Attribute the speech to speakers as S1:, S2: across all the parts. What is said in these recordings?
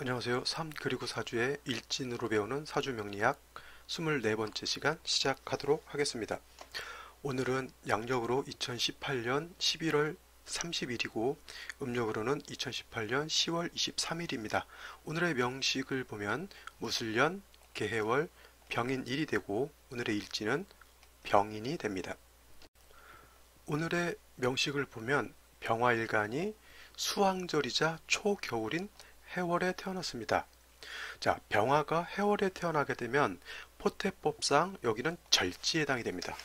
S1: 안녕하세요. 3 그리고 4주의 일진으로 배우는 사주 명리학 24번째 시간 시작하도록 하겠습니다. 오늘은 양력으로 2018년 11월 30일이고 음력으로는 2018년 10월 23일입니다. 오늘의 명식을 보면 무술년, 개해월, 병인일이 되고 오늘의 일진은 병인이 됩니다. 오늘의 명식을 보면 병화일간이 수왕절이자 초겨울인 해월에 태어났습니다. 자, 병화가 해월에 태어나게 되면 포태법상 여기는 절지에 해당이 됩니다.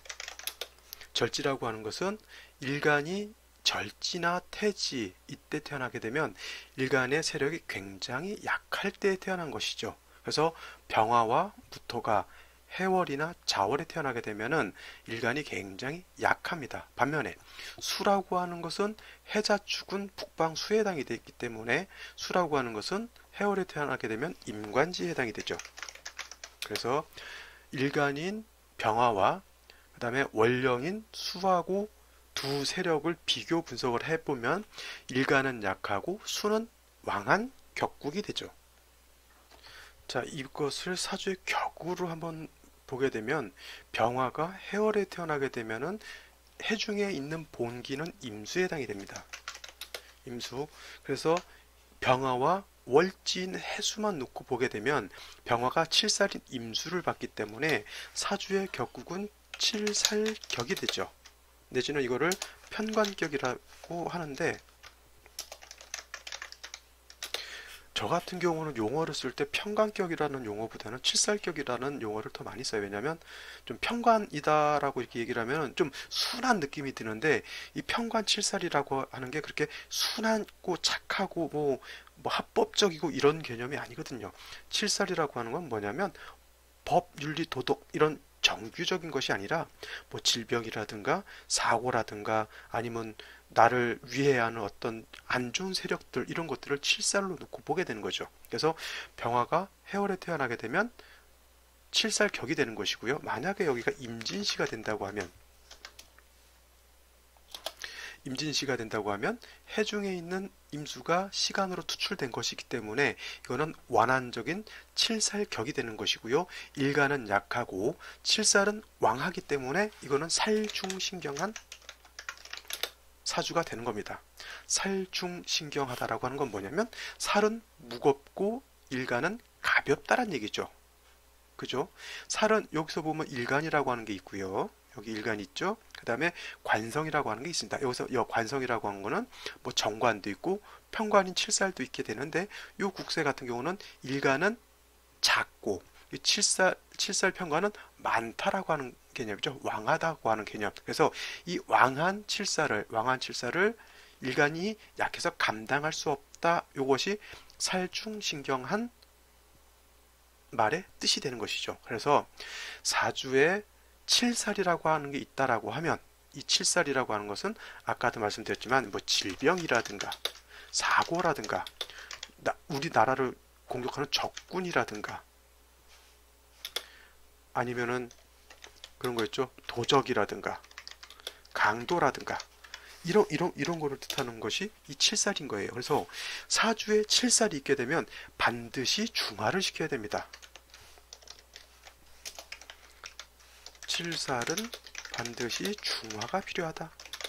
S1: 절지라고 하는 것은 일간이 절지나 태지 이때 태어나게 되면 일간의 세력이 굉장히 약할 때 태어난 것이죠. 그래서 병화와 무토가 해월이나 자월에 태어나게 되면은 일간이 굉장히 약합니다. 반면에 수라고 하는 것은 해자축은 북방수에 해당이 되어 있기 때문에 수라고 하는 것은 해월에 태어나게 되면 임관지에 해당이 되죠. 그래서 일간인 병화와 그 다음에 월령인 수하고 두 세력을 비교 분석을 해보면 일간은 약하고 수는 왕한 격국이 되죠. 자, 이것을 사주의 격으로 한번 보게 되면 병화가 해월에 태어나게 되면은 해중에 있는 본기는 임수에 해당이 됩니다. 임수. 그래서 병화와 월지인 해수만 놓고 보게 되면 병화가 칠살인 임수를 받기 때문에 사주의 격국은 칠살격이 되죠. 내지는 이거를 편관격이라고 하는데 저 같은 경우는 용어를 쓸 때 편관격이라는 용어보다는 칠살격이라는 용어를 더 많이 써요. 왜냐하면 좀 편관이다라고 이렇게 얘기를 하면 좀 순한 느낌이 드는데 이 편관 칠살이라고 하는 게 그렇게 순하고 착하고 뭐 합법적이고 이런 개념이 아니거든요. 칠살이라고 하는 건 뭐냐면 법, 윤리, 도덕 이런 정규적인 것이 아니라 뭐 질병이라든가 사고라든가 아니면 나를 위해하는 어떤 안 좋은 세력들 이런 것들을 칠살로 놓고 보게 되는 거죠. 그래서 병화가 해월에 태어나게 되면 칠살격이 되는 것이고요. 만약에 여기가 임진시가 된다고 하면 해중에 있는 임수가 시간으로 투출된 것이기 때문에 이거는 완한적인 칠살격이 되는 것이고요. 일간은 약하고 칠살은 왕하기 때문에 이거는 살중신경한 사주가 되는 겁니다. 살중신경하다라고 하는 건 뭐냐면 살은 무겁고 일간은 가볍다란 얘기죠. 그죠? 살은 여기서 보면 일간이라고 하는 게 있고요. 여기 일간 있죠. 그 다음에 관성이라고 하는 게 있습니다. 여기서 관성이라고 하는 거는 뭐 정관도 있고 편관인 칠살도 있게 되는데 요 국세 같은 경우는 일간은 작고 칠살 편관은 많다라고 하는 개념이죠. 왕하다고 하는 개념. 그래서 이 왕한 칠살을 일간이 약해서 감당할 수 없다. 요것이 살중신경한 말의 뜻이 되는 것이죠. 그래서 사주에 칠살이라고 하는 게 있다라고 하면 이 칠살이라고 하는 것은 아까도 말씀드렸지만 뭐 질병이라든가 사고라든가 우리나라를 공격하는 적군이라든가 아니면은 그런 거 있죠. 도적이라든가 강도라든가 이런 거를 뜻하는 것이 이 칠살인 거예요. 그래서 사주에 칠살이 있게 되면 반드시 중화를 시켜야 됩니다. 칠살은 반드시 중화가 필요하다.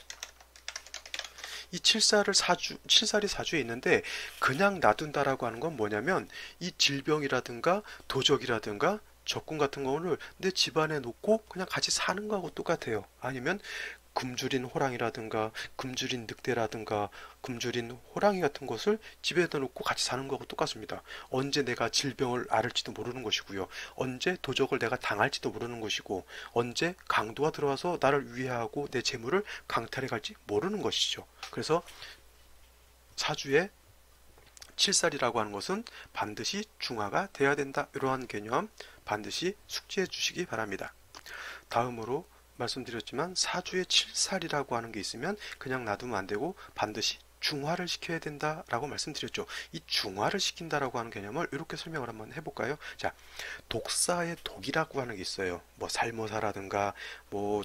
S1: 이 칠살이 사주에 있는데 그냥 놔둔다라고 하는 건 뭐냐면 이 질병이라든가 도적이라든가 적군 같은 거를 내 집안에 놓고 그냥 같이 사는 거하고 똑같아요. 아니면 굶주린 호랑이라든가 굶주린 늑대라든가 굶주린 호랑이 같은 것을 집에다 놓고 같이 사는 거하고 똑같습니다. 언제 내가 질병을 앓을지도 모르는 것이고요. 언제 도적을 내가 당할지도 모르는 것이고 언제 강도가 들어와서 나를 위해하고 내 재물을 강탈해 갈지 모르는 것이죠. 그래서 사주에 칠살이라고 하는 것은 반드시 중화가 돼야 된다. 이러한 개념 반드시 숙지해 주시기 바랍니다. 다음으로 말씀드렸지만 사주에 칠살이라고 하는 게 있으면 그냥 놔두면 안 되고 반드시 중화를 시켜야 된다라고 말씀드렸죠. 이 중화를 시킨다라고 하는 개념을 이렇게 설명을 한번 해볼까요? 자, 독사의 독이라고 하는 게 있어요. 뭐 살모사라든가 뭐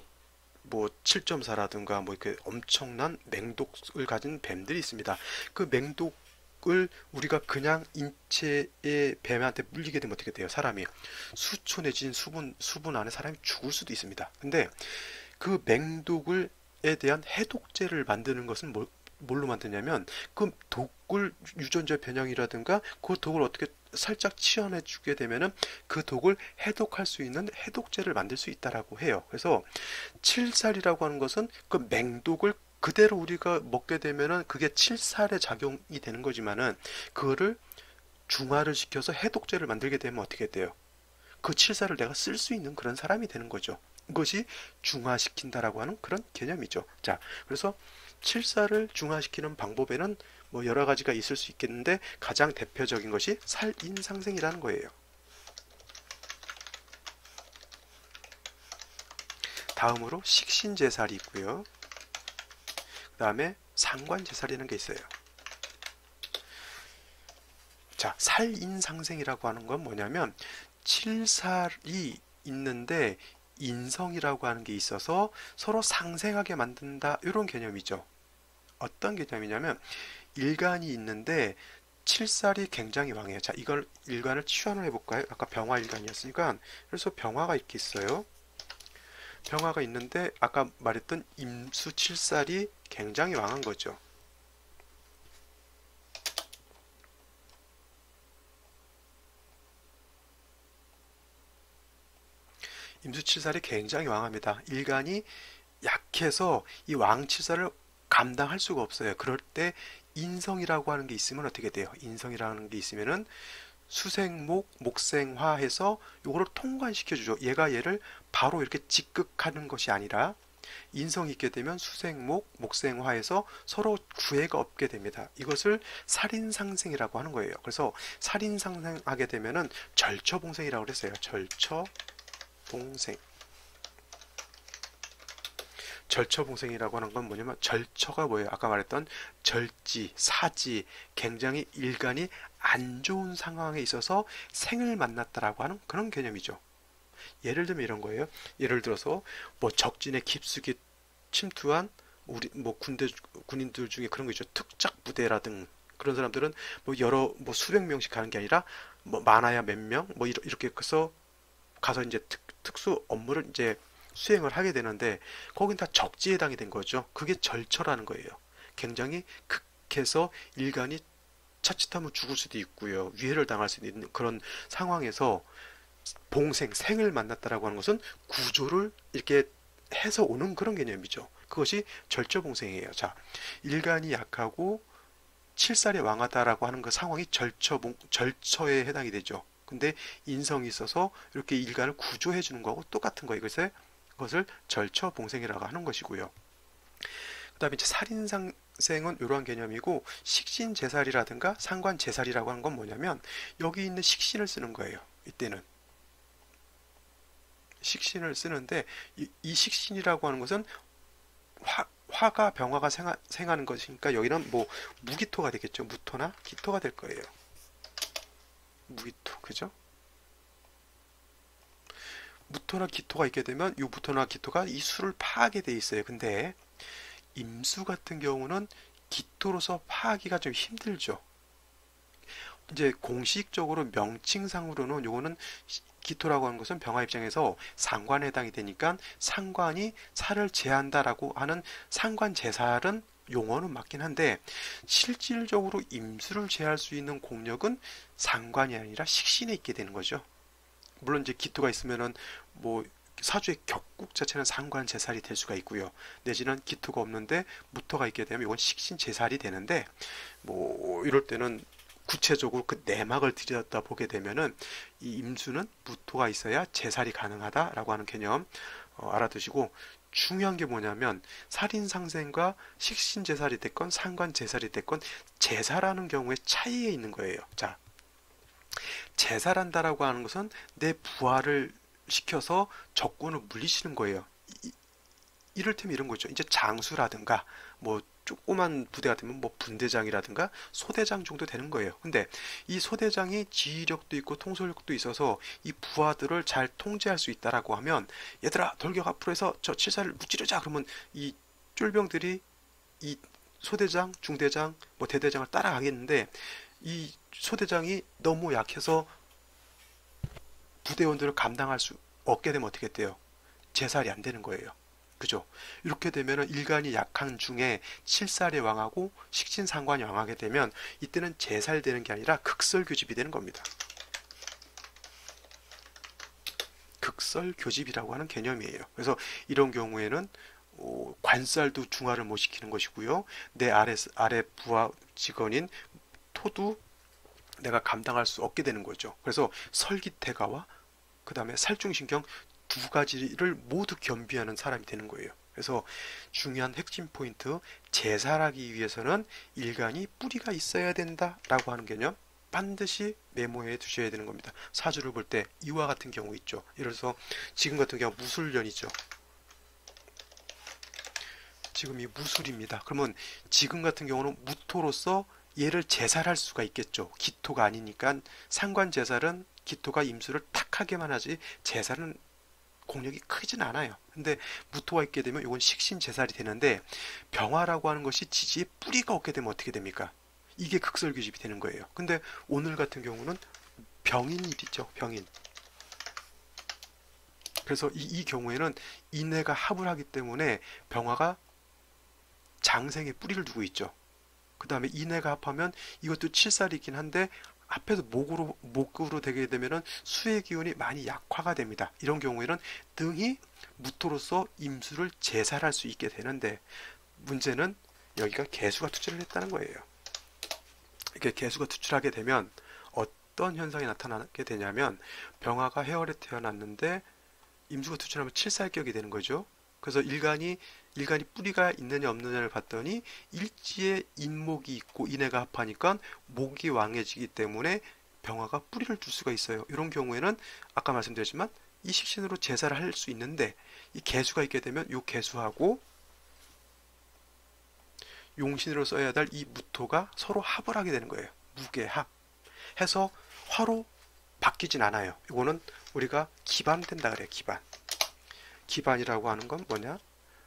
S1: 7.4라든가 뭐 이렇게 엄청난 맹독을 가진 뱀들이 있습니다. 그 맹독을 독을 우리가 그냥 인체의 뱀한테 물리게 되면 어떻게 돼요? 사람이 수초 내지는 수분 안에 사람이 죽을 수도 있습니다. 근데 그 맹독을 에 대한 해독제를 만드는 것은 뭘로 만드냐면 그 독을 유전자 변형이라든가 그 독을 어떻게 살짝 치환해 주게 되면은 그 독을 해독할 수 있는 해독제를 만들 수 있다라고 해요. 그래서 칠살이라고 하는 것은 그 맹독을 그대로 우리가 먹게 되면은 그게 칠살의 작용이 되는 거지만은 그거를 중화를 시켜서 해독제를 만들게 되면 어떻게 돼요? 그 칠살을 내가 쓸 수 있는 그런 사람이 되는 거죠. 이것이 중화시킨다라고 하는 그런 개념이죠. 자, 그래서 칠살을 중화시키는 방법에는 뭐 여러 가지가 있을 수 있겠는데 가장 대표적인 것이 살인상생이라는 거예요. 다음으로 식신제살이 있고요. 그 다음에 상관제살이라는 게 있어요. 자, 살인상생이라고 하는 건 뭐냐면 칠살이 있는데 인성이라고 하는 게 있어서 서로 상생하게 만든다 이런 개념이죠. 어떤 개념이냐면 일간이 있는데 칠살이 굉장히 왕해요. 자, 이걸 일간을 치환을 해볼까요? 아까 병화 일간이었으니까 그래서 병화가 이렇게 있어요. 병화가 있는데 아까 말했던 임수 칠살이 굉장히 왕한 거죠. 임수칠살이 굉장히 왕합니다. 일간이 약해서 이 왕칠살을 감당할 수가 없어요. 그럴 때 인성이라고 하는 게 있으면 어떻게 돼요? 인성이라는 게 있으면은 수생목, 목생화해서 요거를 통관시켜주죠. 얘가 얘를 바로 이렇게 직극하는 것이 아니라 인성이 있게 되면 수생목, 목생화해서 서로 구애가 없게 됩니다. 이것을 살인상생이라고 하는 거예요. 그래서 살인상생하게 되면은 절처봉생이라고 그랬어요. 절처봉생. 절처봉생이라고 하는 건 뭐냐면 절처가 뭐예요? 아까 말했던 절지, 사지, 굉장히 일간이 안 좋은 상황에 있어서 생을 만났다라고 하는 그런 개념이죠. 예를 들면 이런 거예요. 예를 들어서 뭐 적진에 깊숙이 침투한 우리 뭐 군인들 중에 그런 거 있죠. 특작 부대라든 그런 사람들은 뭐 여러 뭐 수백 명씩 가는 게 아니라 뭐 많아야 몇 명 뭐 이렇게 해서 가서 이제 특수 업무를 이제 수행을 하게 되는데 거긴 다 적지에 해당이 된 거죠. 그게 절처라는 거예요. 굉장히 극해서 일간이 자칫하면 죽을 수도 있고요. 위해를 당할 수도 있는 그런 상황에서 봉생, 생을 만났다라고 하는 것은 구조를 이렇게 해서 오는 그런 개념이죠. 그것이 절처봉생이에요. 자, 일간이 약하고 칠살이 왕하다라고 하는 그 상황이 절처에 해당이 되죠. 근데 인성이 있어서 이렇게 일간을 구조해 주는 거하고 똑같은 거예요. 그것을 절처봉생이라고 하는 것이고요. 그 다음에 이제 살인상생은 이러한 개념이고 식신제살이라든가 상관제살이라고 하는 건 뭐냐면 여기 있는 식신을 쓰는 거예요. 이때는 식신을 쓰는데 이 식신이라고 하는 것은 화가 병화가 생하는 것이니까 여기는 뭐 무기토가 되겠죠. 무토나 기토가 될 거예요. 무기토, 그죠? 무토나 기토가 있게 되면 이 무토나 기토가 이 수를 파하게 돼 있어요. 근데 임수 같은 경우는 기토로서 파하기가 좀 힘들죠. 이제 공식적으로 명칭상으로는 요거는 기토라고 하는 것은 병화 입장에서 상관에 해당이 되니까 상관이 살을 제한다라고 하는 상관제살은 용어는 맞긴 한데 실질적으로 임수를 제할 수 있는 공력은 상관이 아니라 식신에 있게 되는 거죠. 물론 이제 기토가 있으면은 뭐 사주의 격국 자체는 상관제살이 될 수가 있고요. 내지는 기토가 없는데 무토가 있게 되면 이건 식신제살이 되는데 뭐 이럴 때는 구체적으로 그 내막을 들여다 보게 되면은 이 임수는 무토가 있어야 제살이 가능하다라고 하는 개념 알아두시고 중요한 게 뭐냐면 살인상생과 식신제살이 됐건 상관제살이 됐건 제살하는 경우에 차이에 있는 거예요. 자, 제살한다라고 하는 것은 내 부하를 시켜서 적군을 물리치는 거예요. 이를테면 이런 거죠. 이제 장수라든가 뭐 조그만 부대가 되면 뭐 분대장이라든가 소대장 정도 되는 거예요. 근데 이 소대장이 지휘력도 있고 통솔력도 있어서 이 부하들을 잘 통제할 수 있다라고 하면 얘들아 돌격 앞으로 해서 저 칠살을 무찌르자 그러면 이 쫄병들이 이 소대장, 중대장, 뭐 대대장을 따라가겠는데 이 소대장이 너무 약해서 부대원들을 감당할 수 없게 되면 어떻게 돼요? 제살이 안 되는 거예요. 그죠? 이렇게 되면 일간이 약한 중에 칠살이 왕하고 식신상관이 왕하게 되면 이때는 제살되는 게 아니라 극설교집이 되는 겁니다. 극설교집이라고 하는 개념이에요. 그래서 이런 경우에는 관살도 중화를 못 시키는 것이고요. 내 아래 부하 직원인 토도 내가 감당할 수 없게 되는 거죠. 그래서 설기태가와 그 다음에 살중신경 두 가지를 모두 겸비하는 사람이 되는 거예요. 그래서 중요한 핵심 포인트, 제살하기 위해서는 일간이 뿌리가 있어야 된다라고 하는 개념 반드시 메모해 두셔야 되는 겁니다. 사주를 볼 때 이와 같은 경우 있죠. 예를 들어서 지금 같은 경우 무술년이죠. 지금 이 무술입니다. 그러면 지금 같은 경우는 무토로서 얘를 제살할 수가 있겠죠. 기토가 아니니까 상관제살은 기토가 임수를 탁 하게만 하지 제살은 공력이 크진 않아요. 근데 무토가 있게 되면 이건 식신제살이 되는데 병화라고 하는 것이 지지에 뿌리가 없게 되면 어떻게 됩니까? 이게 극설교집이 되는 거예요. 근데 오늘 같은 경우는 병인일이죠. 병인. 그래서 이 경우에는 인해가 합을 하기 때문에 병화가 장생에 뿌리를 두고 있죠. 그 다음에 인해가 합하면 이것도 칠살이긴 한데 앞에서 목으로 되게 되면은 수의 기운이 많이 약화가 됩니다. 이런 경우에는 등이 무토로서 임수를 제살할 수 있게 되는데 문제는 여기가 개수가 투출을 했다는 거예요. 이렇게 개수가 투출하게 되면 어떤 현상이 나타나게 되냐면 병화가 해월에 태어났는데 임수가 투출하면 칠살격이 되는 거죠. 그래서 일간이 뿌리가 있느냐 없느냐를 봤더니 일지에 인목이 있고 인해가 합하니까 목이 왕해지기 때문에 병화가 뿌리를 둘 수가 있어요. 이런 경우에는 아까 말씀드렸지만 이 식신으로 제사를 할 수 있는데 이 개수가 있게 되면 이 개수하고 용신으로 써야 될 이 무토가 서로 합을 하게 되는 거예요. 무게합 해서 화로 바뀌진 않아요. 이거는 우리가 기반된다 그래요. 기반이라고 하는 건 뭐냐?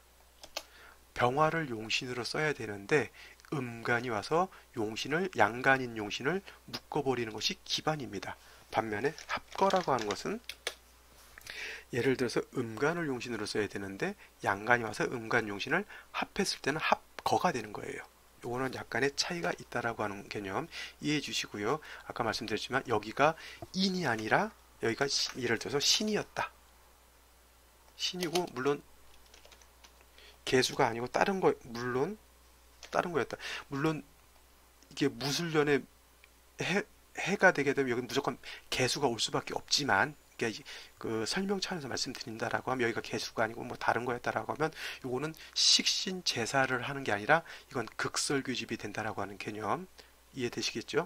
S1: 병화를 용신으로 써야 되는데 음간이 와서 양간인 용신을 묶어버리는 것이 기반입니다. 반면에 합거라고 하는 것은 예를 들어서 음간을 용신으로 써야 되는데 양간이 와서 음간 용신을 합했을 때는 합거가 되는 거예요. 이거는 약간의 차이가 있다라고 하는 개념 이해해 주시고요. 아까 말씀드렸지만 여기가 인이 아니라 여기가 예를 들어서 신이었다. 신이고 물론 개수가 아니고 물론 다른 거였다. 물론 이게 무술년에 해가 되게 되면 여기 무조건 개수가 올 수밖에 없지만 그 설명 차원에서 말씀드린다라고 하면 여기가 개수가 아니고 뭐 다른 거였다라고 하면 요거는 식신 제사를 하는 게 아니라 이건 극설교집이 된다라고 하는 개념 이해되시겠죠?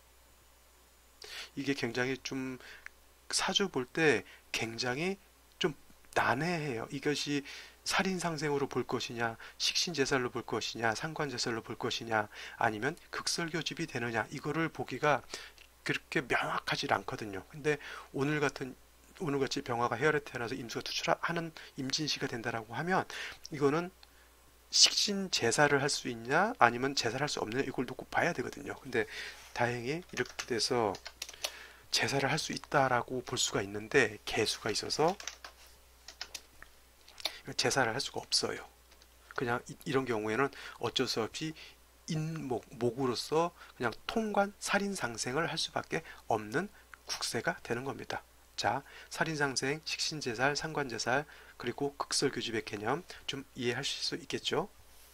S1: 이게 굉장히 좀 사주 볼 때 굉장히 좀 난해해요. 이것이 살인상생으로 볼 것이냐, 식신제살로 볼 것이냐, 상관제살로 볼 것이냐, 아니면 극설교집이 되느냐, 이거를 보기가 그렇게 명확하지 않거든요. 근데 오늘같이 병화가 해열에 태어나서 임수가 투출하는 임진시가 된다라고 하면 이거는 식신제사를 할 수 있냐, 아니면 제사를 할 수 없느냐, 이걸 놓고 봐야 되거든요. 근데 다행히 이렇게 돼서 제사를 할 수 있다라고 볼 수가 있는데 개수가 있어서 제사를 할 수가 없어요. 그냥 이런 경우에는 어쩔 수 없이 목으로서 그냥 통관 살인상생을 할 수밖에 없는 국세가 되는 겁니다. 자, 살인상생, 식신제살, 상관제살, 그리고 극설교집의 개념 좀 이해하실 수 있겠죠?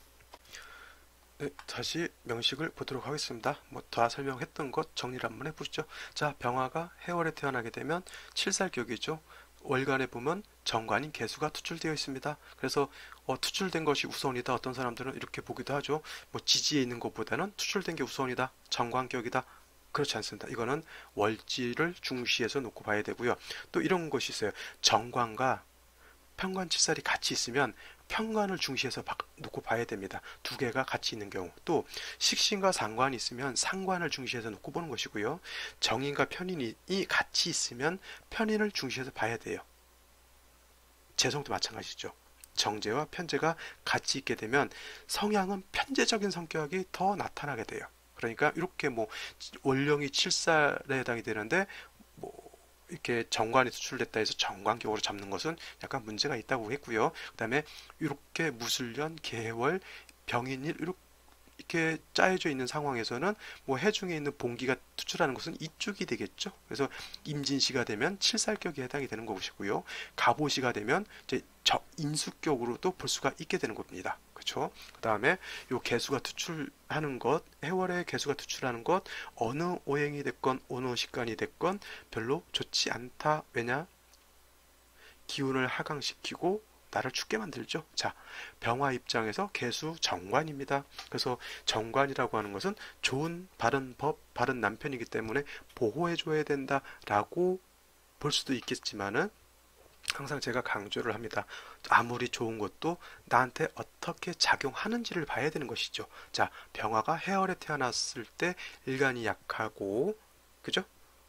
S1: 네, 다시 명식을 보도록 하겠습니다. 뭐 다 설명했던 것 정리를 한번 해보시죠. 자, 병화가 해월에 태어나게 되면 칠살격이죠. 월간에 보면 정관인 개수가 투출되어 있습니다. 그래서 투출된 것이 우선이다. 어떤 사람들은 이렇게 보기도 하죠. 뭐 지지에 있는 것보다는 투출된 게 우선이다. 정관격이다. 그렇지 않습니다. 이거는 월지를 중시해서 놓고 봐야 되고요. 또 이런 것이 있어요. 정관과 편관칠살이 같이 있으면 편관을 중시해서 놓고 봐야 됩니다. 두 개가 같이 있는 경우. 또 식신과 상관이 있으면 상관을 중시해서 놓고 보는 것이고요. 정인과 편인이 같이 있으면 편인을 중시해서 봐야 돼요. 재성도 마찬가지죠. 정제와 편제가 같이 있게 되면 성향은 편제적인 성격이 더 나타나게 돼요. 그러니까 이렇게 뭐 원령이 7살에 해당이 되는데 뭐 이렇게 정관이 투출됐다 해서 정관격으로 잡는 것은 약간 문제가 있다고 했고요. 그다음에 이렇게 무술년, 개월, 병인일 이렇게 짜여져 있는 상황에서는 뭐 해중에 있는 봉기가 투출하는 것은 이쪽이 되겠죠. 그래서 임진시가 되면 칠살격에 해당이 되는 것이고요. 갑오시가 되면 이제 인수격으로도 볼 수가 있게 되는 겁니다. 그렇죠? 그다음에 요 개수가 투출하는 것, 해월의 개수가 투출하는 것, 어느 오행이 됐건 어느 식간이 됐건 별로 좋지 않다. 왜냐? 기운을 하강시키고 나를 춥게 만들죠. 자, 병화 입장에서 개수 정관입니다. 그래서 정관이라고 하는 것은 좋은 바른 법, 바른 남편이기 때문에 보호해줘야 된다라고 볼 수도 있겠지만은 항상 제가 강조를 합니다. 아무리 좋은 것도 나한테 어떻게 작용하는지를 봐야 되는 것이죠. 자, 병화가 해월에 태어났을 때 일간이 약하고, 그죠?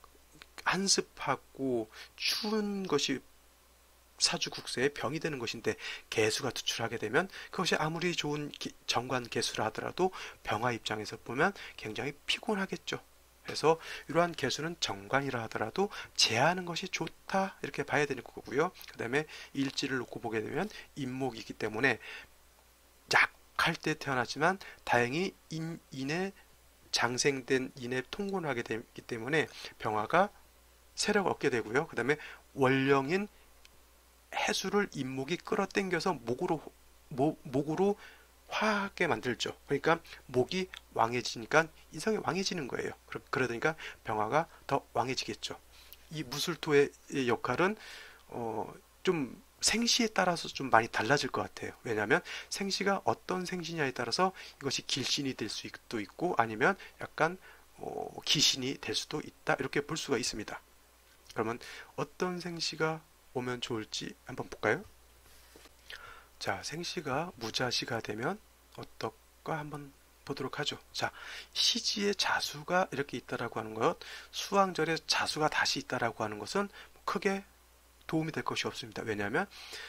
S1: 한습하고 추운 것이 사주국세의 병이 되는 것인데 개수가 투출하게 되면 그것이 아무리 좋은 정관 개수라 하더라도 병화 입장에서 보면 굉장히 피곤하겠죠. 그래서 이러한 개수는 정관이라 하더라도 제하는 것이 좋다 이렇게 봐야 되는 거고요. 그 다음에 일지를 놓고 보게 되면 임목이기 때문에 약할 때 태어났지만 다행히 인에 장생된 인에 통곤을 하게 되기 때문에 병화가 세력을 얻게 되고요. 그 다음에 원령인 해수를 임목이 끌어당겨서 목으로 화하게 만들죠. 그러니까 목이 왕해지니까 인성이 왕해지는 거예요. 그러니까 병화가 더 왕해지겠죠. 이 무술토의 역할은 좀 생시에 따라서 좀 많이 달라질 것 같아요. 왜냐하면 생시가 어떤 생시냐에 따라서 이것이 길신이 될 수도 있고 아니면 약간 기신이 될 수도 있다 이렇게 볼 수가 있습니다. 그러면 어떤 생시가 오면 좋을지 한번 볼까요? 자, 생시가 무자시가 되면 어떨까 한번 보도록 하죠. 자, 시지에 자수가 이렇게 있다라고 하는 것, 수왕절에 자수가 다시 있다라고 하는 것은 크게 도움이 될 것이 없습니다. 왜냐하면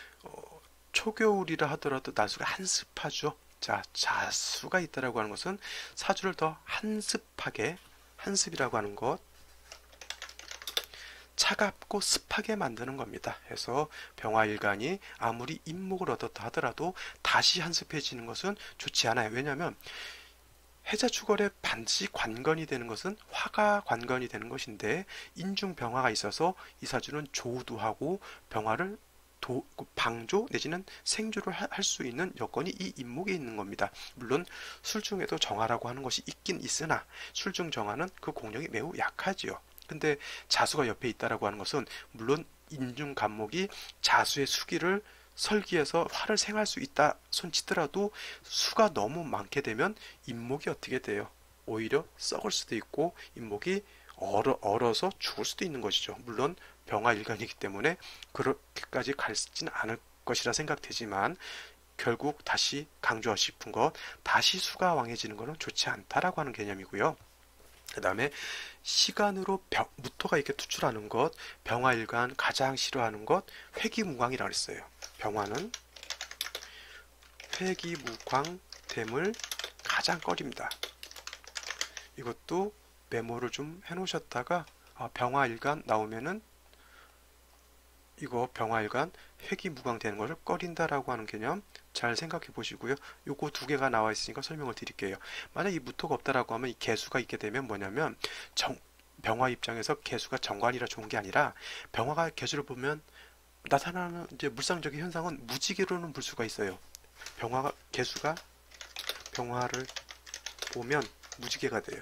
S1: 초겨울이라 하더라도 날수가 한습하죠. 자, 자수가 있다라고 하는 것은 사주를 더 한습하게, 한습이라고 하는 것, 차갑고 습하게 만드는 겁니다. 그래서 병화일간이 아무리 인목을 얻었다 하더라도 다시 한습해지는 것은 좋지 않아요. 왜냐하면 해자축월에 반드시 관건이 되는 것은 화가 관건이 되는 것인데 인중병화가 있어서 이 사주는 조우두하고 병화를 방조 내지는 생조를 할 수 있는 여건이 이 인목에 있는 겁니다. 물론 술중에도 정화라고 하는 것이 있긴 있으나 술중 정화는 그 공력이 매우 약하지요. 근데 자수가 옆에 있다라고 하는 것은 물론 인중 간목이 자수의 수기를 설기해서 화를 생할 수 있다 손치더라도 수가 너무 많게 되면 인목이 어떻게 돼요? 오히려 썩을 수도 있고 인목이 얼어서 죽을 수도 있는 것이죠. 물론 병화일간이기 때문에 그렇게까지 갈지는 않을 것이라 생각되지만 결국 다시 강조하고 싶은 것 다시 수가 왕해지는 것은 좋지 않다라고 하는 개념이고요. 그 다음에 시간으로 무토가 이렇게 투출하는 것, 병화일간 가장 싫어하는 것, 회기무광이라고 했어요. 병화는 회기무광됨을 가장 꺼립니다. 이것도 메모를 좀 해놓으셨다가 병화일간 나오면은 이거 병화일간 회기무광 되는 것을 꺼린다라고 하는 개념 잘 생각해 보시고요. 요거 두 개가 나와 있으니까 설명을 드릴게요. 만약 이 무토가 없다라고 하면 이 개수가 있게 되면 뭐냐면 병화 입장에서 개수가 정관이라 좋은 게 아니라 병화가 개수를 보면 나타나는 이제 물상적인 현상은 무지개로는 볼 수가 있어요. 개수가 병화를 보면 무지개가 돼요.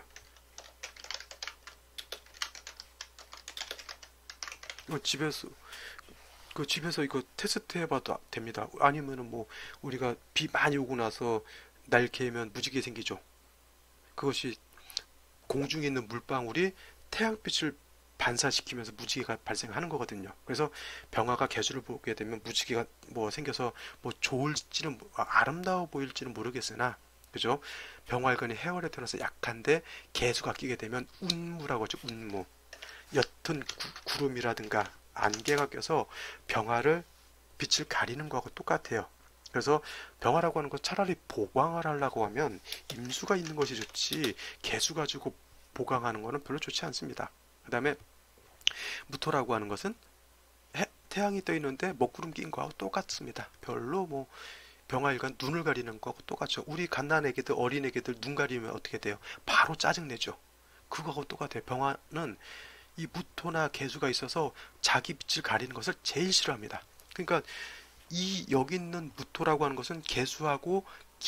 S1: 이거 집에서 이거 테스트 해봐도 됩니다. 아니면은 뭐 우리가 비 많이 오고 나서 날 개면 무지개 생기죠. 그것이 공중에 있는 물방울이 태양빛을 반사시키면서 무지개가 발생하는 거거든요. 그래서 병화가 개수를 보게 되면 무지개가 뭐 생겨서 뭐 좋을지는 아름다워 보일지는 모르겠으나 그죠? 병화일간이 해월에 태어나서 약한데 개수가 끼게 되면 운무라고 하죠. 운무. 옅은 구름이라든가 안개가 껴서 병화를 빛을 가리는 거하고 똑같아요. 그래서 병화라고 하는 건 차라리 보강을 하려고 하면 임수가 있는 것이 좋지 개수 가지고 보강하는 거는 별로 좋지 않습니다. 그 다음에 무토라고 하는 것은 태양이 떠 있는데 먹구름 낀 거하고 똑같습니다. 별로 뭐 병화일관 눈을 가리는 거하고 똑같죠. 우리 갓난 애기들 어린 애기들 눈 가리면 어떻게 돼요? 바로 짜증내죠. 그거하고 똑같아요. 병화는 이 무토나 개수가 있어서 자기 빛을 가리는 것을 제일 싫어합니다. 그러니까 이 여기 있는 무토라고 하는 것은 개수하고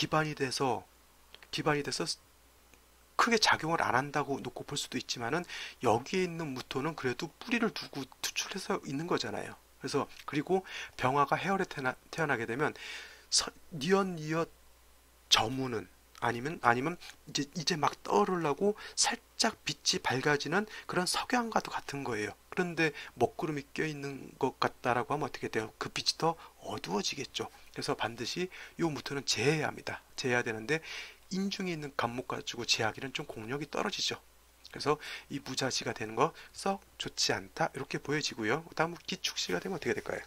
S1: 기반이 돼서 크게 작용을 안 한다고 놓고 볼 수도 있지만은 여기에 있는 무토는 그래도 뿌리를 두고 투출해서 있는 거잖아요. 그래서 그리고 병화가 해월에 태어나게 되면 니엇니엇 저무는 아니면 이제 막 떠오르려고 살짝 빛이 밝아지는 그런 석양과도 같은 거예요. 그런데 먹구름이 껴있는 것 같다라고 하면 어떻게 돼요? 그 빛이 더 어두워지겠죠. 그래서 반드시 이 무토는 제해야 합니다. 제해야 되는데 인중에 있는 간목 가지고 제하기는 좀 공력이 떨어지죠. 그래서 이 무자지가 되는 거 썩 좋지 않다 이렇게 보여지고요. 다음 기축시가 되면 어떻게 될까요?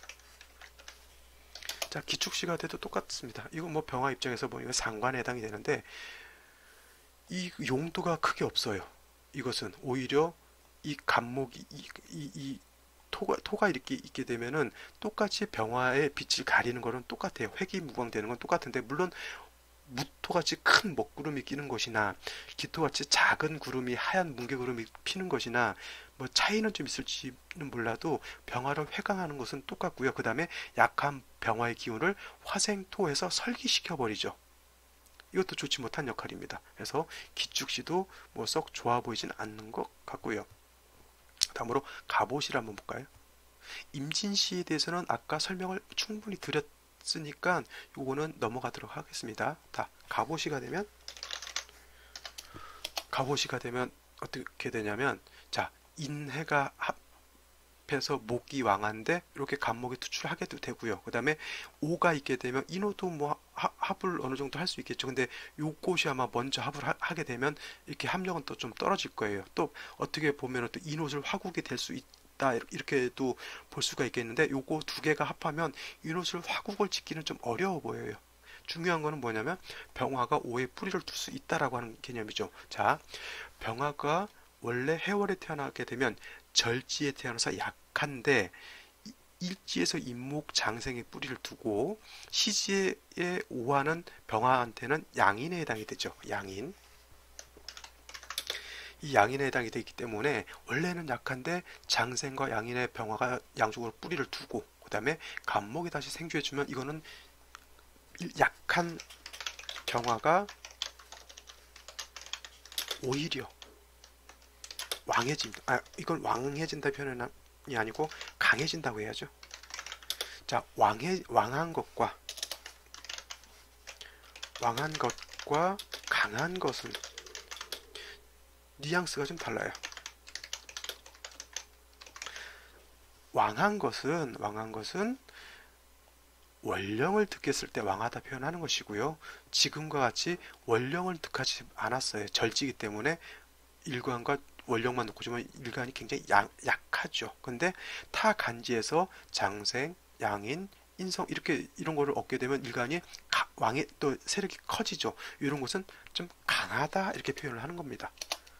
S1: 자, 기축시가 돼도 똑같습니다. 이거 뭐 병화 입장에서 보면 상관에 해당이 되는데 이 용도가 크게 없어요. 이것은 오히려 이 간목이 이 토가 이렇게 있게 되면은 똑같이 병화의 빛을 가리는 거는 똑같아요. 회귀무광되는 건 똑같은데 물론 무토같이 큰 먹구름이 끼는 것이나 기토같이 작은 구름이 하얀 뭉게구름이 피는 것이나 뭐 차이는 좀 있을지는 몰라도 병화를 회강하는 것은 똑같고요. 그 다음에 약한 병화의 기운을 화생토에서 설기시켜 버리죠. 이것도 좋지 못한 역할입니다. 그래서 기축시도 뭐 썩 좋아 보이진 않는 것 같고요. 다음으로 갑옷이를 한번 볼까요? 임진시에 대해서는 아까 설명을 충분히 드렸으니까 요거는 넘어가도록 하겠습니다. 다 갑오시가 되면 어떻게 되냐면 자 인해가 합해서 목이 왕한데 이렇게 간목이 투출하게도 되고요. 그 다음에 오가 있게 되면 인호도 뭐 합을 어느 정도 할 수 있겠죠. 근데 요것이 아마 먼저 합을 하게 되면 이렇게 합력은 또 좀 떨어질 거예요. 또 어떻게 보면 또 인호를 화국이 될 수 있다 이렇게도 볼 수가 있겠는데 요거 두 개가 합하면 인호를 화국을 짓기는 좀 어려워 보여요. 중요한 거는 뭐냐면 병화가 오에 뿌리를 둘 수 있다라고 하는 개념이죠. 자, 병화가 원래 해월에 태어나게 되면 절지에 태어나서 약한데 일지에서 임목 장생의 뿌리를 두고 시지의 오화는 병화한테는 양인에 해당이 되죠. 양인. 이 양인에 해당이 되기 때문에 원래는 약한데 장생과 양인의 병화가 양쪽으로 뿌리를 두고 그 다음에 간목이 다시 생주해주면 이거는 약한 병화가 오히려 왕해진다. 이건 왕해진다 표현이 아니고 강해진다고 해야죠. 자, 왕한 것과 강한 것은 뉘앙스가 좀 달라요. 왕한 것은 원령을 득했을 때 왕하다 표현하는 것이고요. 지금과 같이 원령을 득하지 않았어요. 절지기 때문에 일관과 원령만 놓고 보면 일간이 굉장히 약하죠. 근데 타 간지에서 장생, 양인, 인성 이런 거를 얻게 되면 일간이 왕의 또 세력이 커지죠. 이런 것은 좀 강하다 이렇게 표현을 하는 겁니다.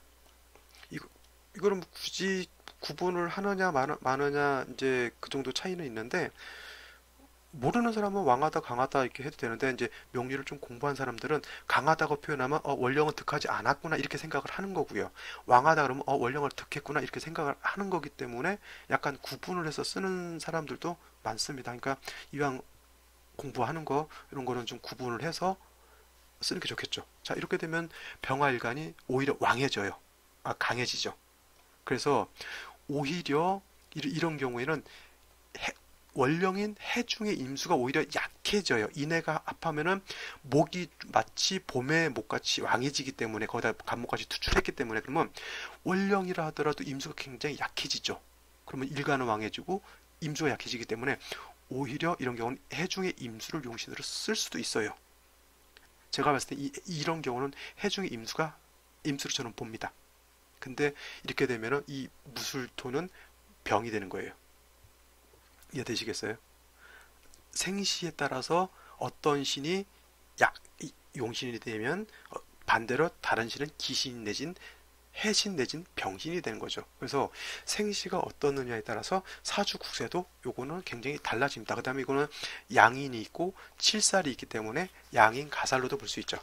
S1: 이거는 뭐 굳이 구분을 하느냐 마느냐 이제 그 정도 차이는 있는데 모르는 사람은 왕하다 강하다 이렇게 해도 되는데 이제 명리를 좀 공부한 사람들은 강하다고 표현하면 원령은 득하지 않았구나 이렇게 생각을 하는 거고요. 왕하다 그러면 원령을 득했구나 이렇게 생각을 하는 거기 때문에 약간 구분을 해서 쓰는 사람들도 많습니다. 그러니까 이왕 공부하는 거 이런 거는 좀 구분을 해서 쓰는 게 좋겠죠. 자, 이렇게 되면 병화일간이 오히려 왕해져요. 강해지죠. 그래서 오히려 이런 경우에는 원령인 해중의 임수가 오히려 약해져요. 인해가 합하면은 목이 마치 봄의 목같이 왕해지기 때문에 거기다 간목같이 투출했기 때문에 그러면 원령이라 하더라도 임수가 굉장히 약해지죠. 그러면 일간은 왕해지고 임수가 약해지기 때문에 오히려 이런 경우는 해중의 임수를 용신으로 쓸 수도 있어요. 제가 봤을 때 이런 경우는 해중의 임수로 저는 봅니다. 근데 이렇게 되면은 이 무술토는 병이 되는 거예요. 이해되시겠어요? 생시에 따라서 어떤 신이 용신이 되면 반대로 다른 신은 기신 내진 해신 내진 병신이 되는 거죠. 그래서 생시가 어떻느냐에 따라서 사주 국세도 요거는 굉장히 달라집니다. 그 다음에 이거는 양인이 있고 칠살이 있기 때문에 양인 가살로도 볼 수 있죠.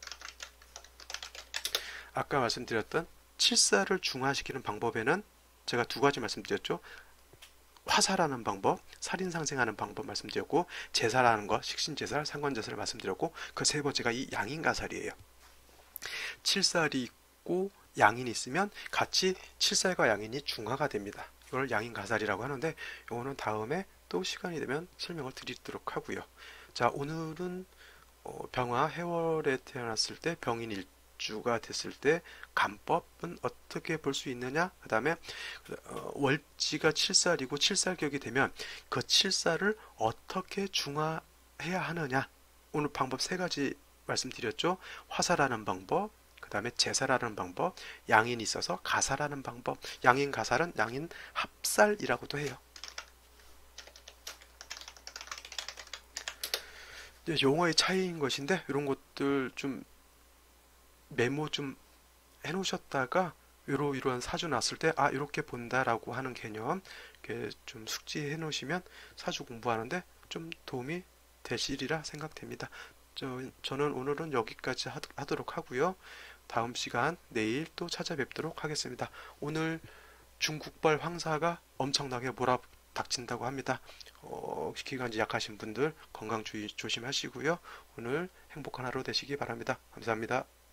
S1: 아까 말씀드렸던 칠살을 중화시키는 방법에는 제가 두 가지 말씀드렸죠. 화살하는 방법, 살인상생하는 방법 말씀드렸고, 제살하는 것, 식신제살, 상관제살을 말씀드렸고, 그 세 번째가 이 양인가살이에요. 칠살이 있고 양인이 있으면 같이 칠살과 양인이 중화가 됩니다. 이걸 양인가살이라고 하는데, 이거는 다음에 또 시간이 되면 설명을 드리도록 하고요. 자, 오늘은 병화 해월에 태어났을 때 병인 일주가 됐을 때 간법은 어떻게 볼 수 있느냐, 그 다음에 월지가 칠살이고 칠살격이 되면 그 칠살을 어떻게 중화해야 하느냐, 오늘 방법 세 가지 말씀드렸죠. 화살하는 방법, 그 다음에 제살하는 방법, 양인이 있어서 가살하는 방법. 양인 가살은 양인 합살이라고도 해요. 용어의 차이인 것인데 이런 것들 좀 메모 좀 해놓으셨다가 이러한 사주 났을 때 이렇게 본다라고 하는 개념 이렇게 좀 숙지해 놓으시면 사주 공부하는데 좀 도움이 되시리라 생각됩니다. 저는 오늘은 여기까지 하도록 하고요. 다음 시간 내일 또 찾아뵙도록 하겠습니다. 오늘 중국발 황사가 엄청나게 몰아닥친다고 합니다. 기관지 약하신 분들 건강 조심하시고요. 오늘 행복한 하루 되시기 바랍니다. 감사합니다.